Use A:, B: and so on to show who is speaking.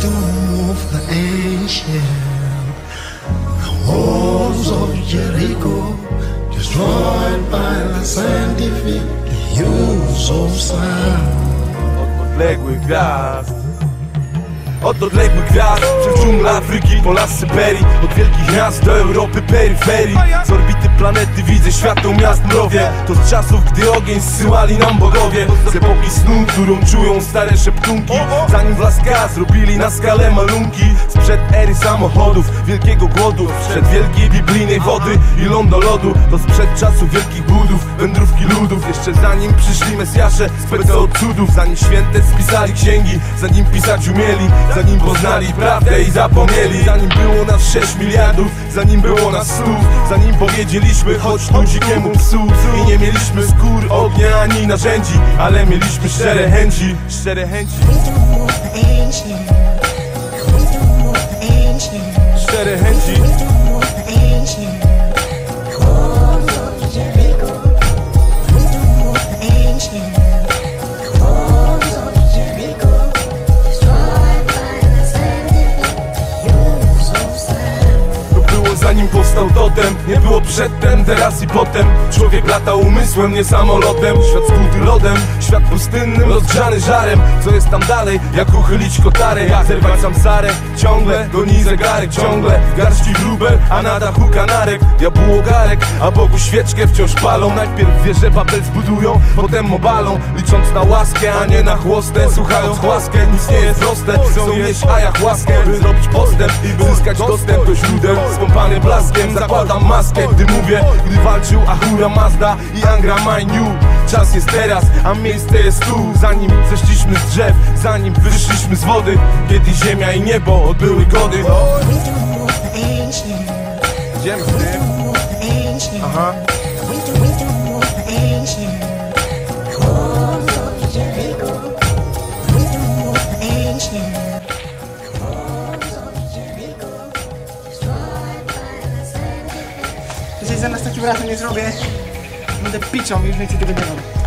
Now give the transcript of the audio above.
A: wisdom of the ancient, the walls of Jericho destroyed by the scientific use of sound.
B: Odległych gwiazd, od odległych gwiazd, przez dżunglę Afryki po las Syberii, od wielkich miast do Europy peryferii. Z orbity planety widzę światło miast mrowie. To z czasów, gdy ogień zsyłali nam bogowie. Z epoki snu, którą czują stare szeptunki, zanim w Laska zrobili na skalę malunki. Sprzed ery samochodów, wielkiego głodu, sprzed wielkiej biblijnej wody i lądolodu. To sprzed czasów wielkich budów, wędrówki ludów. Jeszcze zanim przyszli Mesjasze, spece od cudów. Zanim święte spisali księgi, zanim pisać umieli, zanim poznali prawdę i zapomnieli. Zanim było nas 6 miliardów, zanim było nas 100, zanim powiedzieliśmy chodź tu dzikiemu psu. I nie mieliśmy skór, ognia ani narzędzi, ale mieliśmy szczere chęci. Szczere chęci. Szczere chęci. Zanim powstał totem, nie było przedtem, teraz i potem. Człowiek latał umysłem, nie samolotem. Świat skuty lodem, świat pustynnym, rozgrzany żarem. Co jest tam dalej, jak uchylić kotarę, jak zerwać samsarę. Ciągle goni zegarek, ciągle w garści wróbel, a na dachu kanarek. Diabłu ogarek, a Bogu świeczkę wciąż palą. Najpierw wieżę Babel zbudują, potem obalą, licząc na łaskę, a nie na chłostę. Słuchając łaskę, nic nie jest proste. Chcą jeść ayahuaskę, by zrobić postęp i by zyskać dostęp do źródeł. Skąpany blaskiem, zakładam maskę, gdy mówię, gdy walczył Ahura Mazda i Angra Mainyu. Czas jest teraz, a miejsce jest tu. Zanim zeszliśmy z drzew, zanim wyszliśmy z wody, kiedy ziemia i niebo odbyły gody. Idziemy z tym. Aha.
C: Jeżeli za nas takim razem nie zrobię, będę piczą i już więcej tego nie mam.